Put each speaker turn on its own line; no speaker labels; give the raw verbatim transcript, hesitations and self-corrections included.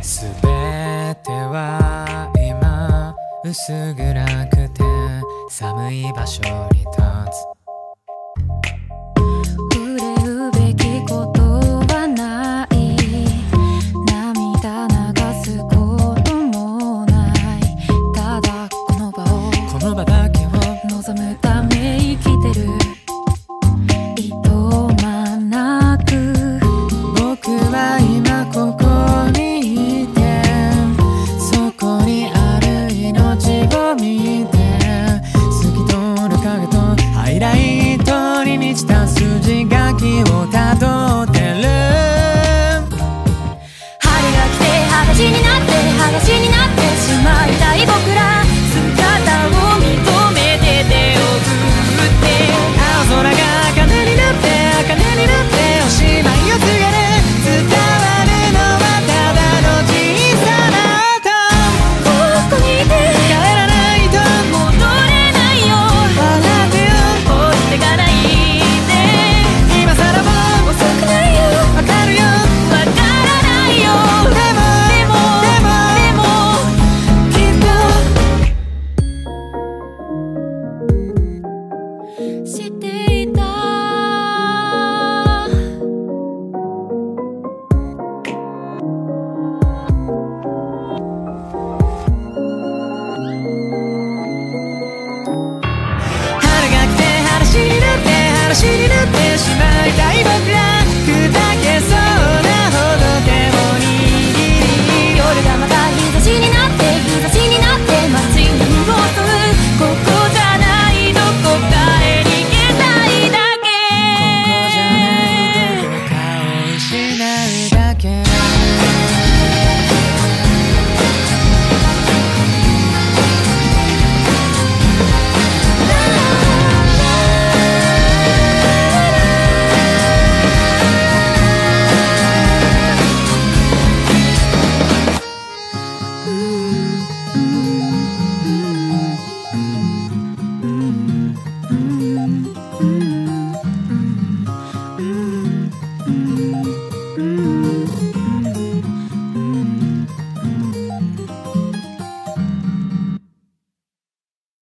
全ては今薄暗くて寒い場所に立つ。
触れるべきことはない、涙流すこともない、ただこの場を
この場だけを
望むため生きてる。いとまなく
僕は今ここに